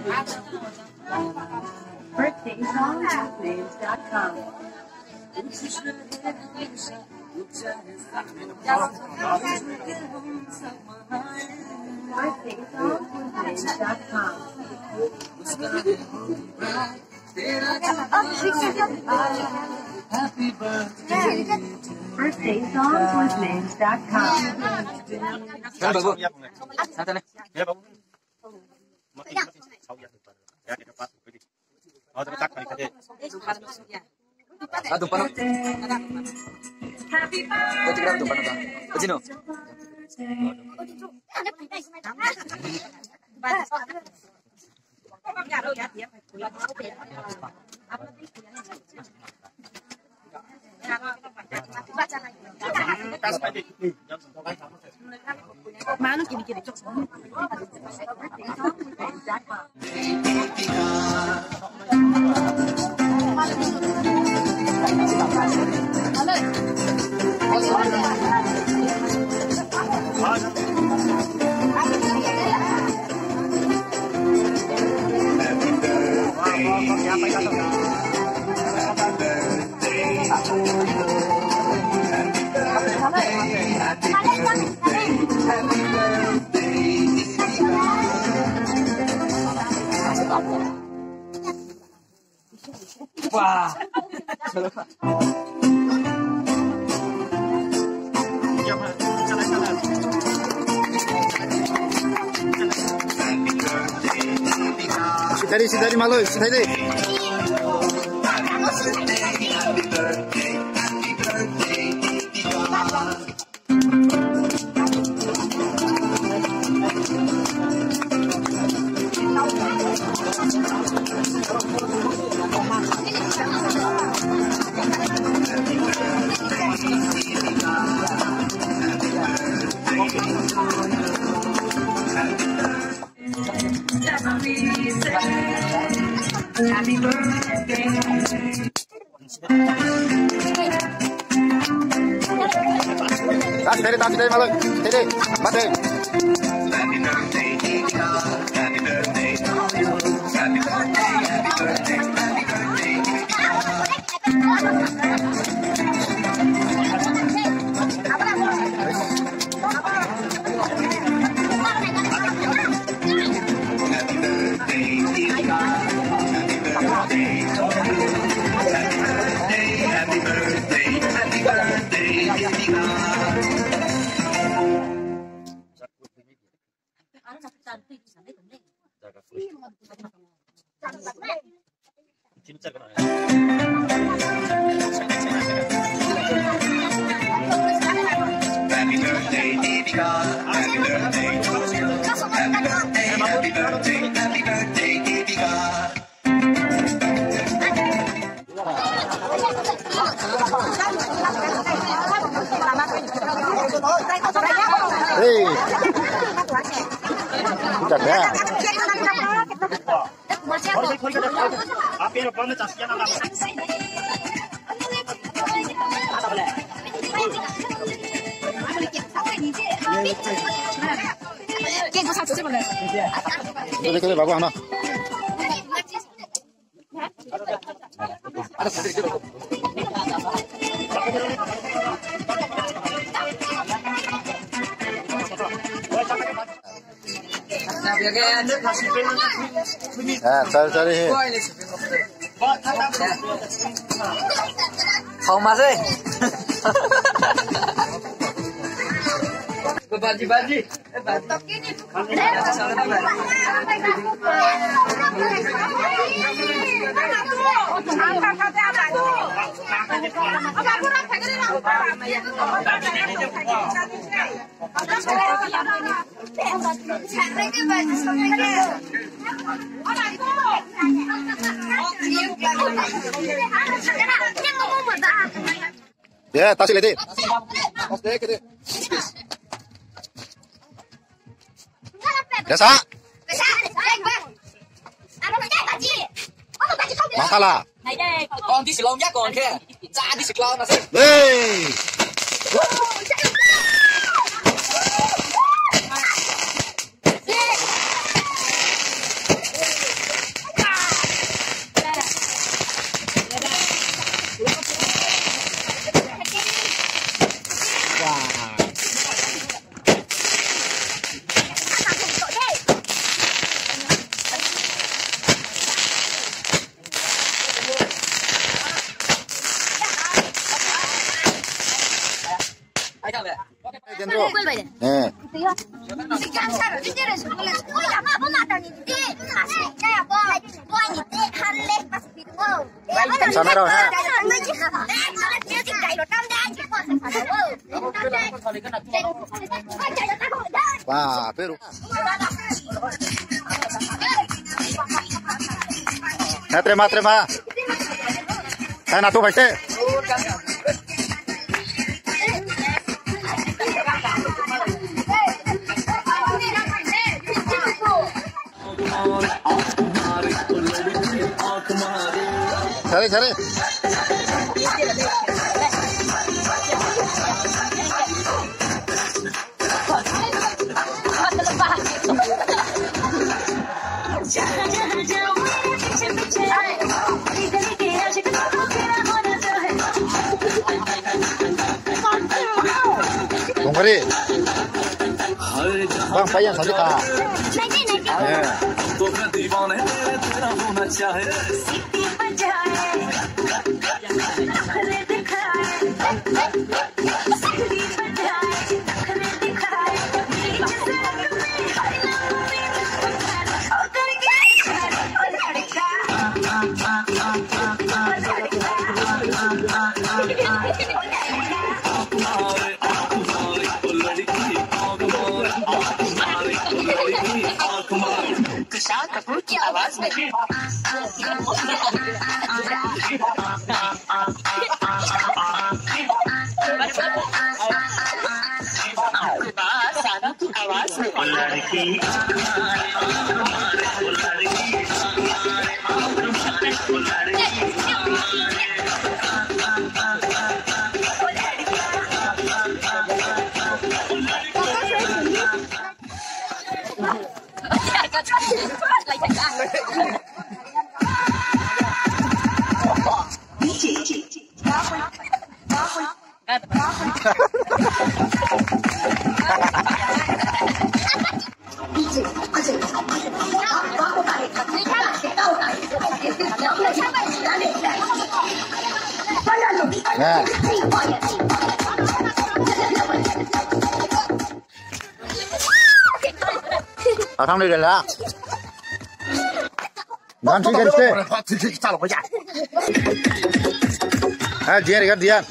birthdaysongwithnames.com. birthdaysongwithnames.com. Happy birthday. birthdaysongwithnames.com. Kan bagus. Santai nih. Ya, Bang. Mati sau ya. Ya, kita pas. Oh, tapi tak kali tadi. Satu panah. Kau cakap tu panah. Begini. Mana kiri-kiri cok. Wah. Si dari malu, si dari. Happy birthday. Tas dari malu, dari, mati. Happy birthday, Dika. Happy birthday to you. Happy birthday, happy birthday, happy birthday, Happy birthday, Dika. Happy birthday to you. Happy birthday, happy birthday, happy birthday, Dika. 진짜 그러네. Happy birthday, Deepika. Happy birthday to you. Happy birthday, happy birthday, happy birthday, Deepika. Hei, tidak ya. 앞에 번호 자식이 하나 남았어. 그래, 바보 하나. cari. How much eh? Baji. Ya, tasik lagi. Oke, gede. Biasa. Masalah. Con đi xì lông nhá con kia. Ra đi xì lông mà xem. Hey. 对的。 哎， 对呀。你干啥了？你这人是不是？我呀嘛不拿到你的，那是人家不来，我你的看嘞，把是比我。 上面了哈。Wah, Peru. Terima. Saya natu baca. Cari. Tunggu Bang, payang satu kah? Tushar कपूर की आवाज में सारा की आवाज में लड़की Ở trong đây rồi là Ngon chứ cái gì sao mà à Dian kan Dian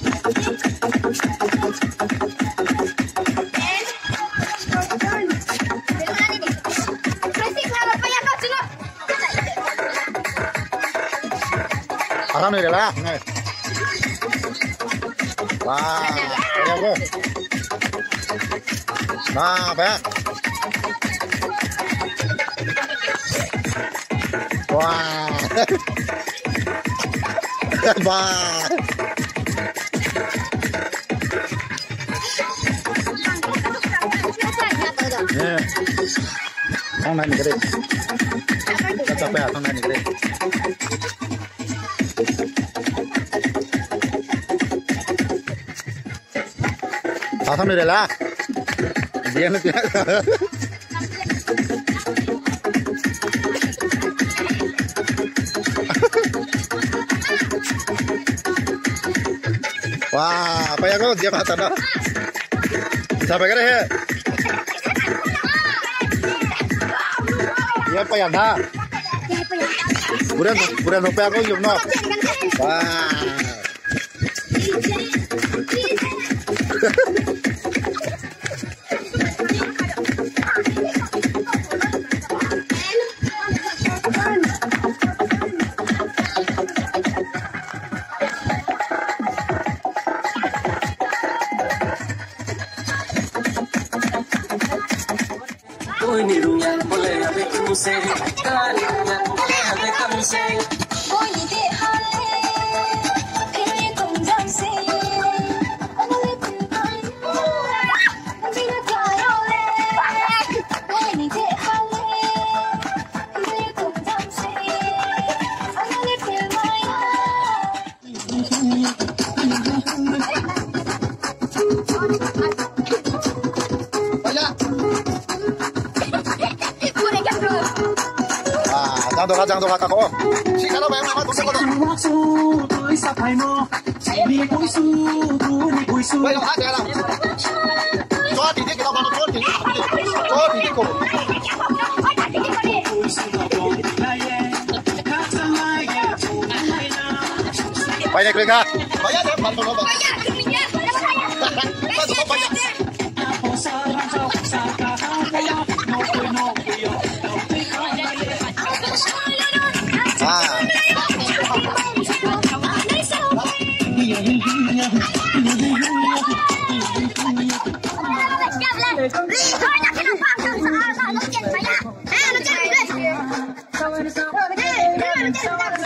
ở trong này rồi là này wow đẹp quá nah bé wow wow nè thằng này cái đi chắc chắn phải thằng này cái đi thằng này là dia nó wah, apa ya kau dia patah dah. Sampai ke deh. Dia apa yang dah? Bukan sampai aku dùng nó. Wah. Koy nirunya boleh avec musik kalinya avec musik Koy ni de hale kene tum danse Amale tu kai Bina kayo le Koy ni de hale kene tum danse Amale tu maya Jangan doa kakak. Si kalau bayang lama tuh sekolah. Bayang ada lah. Coba titik. kita bantu kau di kau. Banyak mereka. Banyak ya, bantu lo. Nó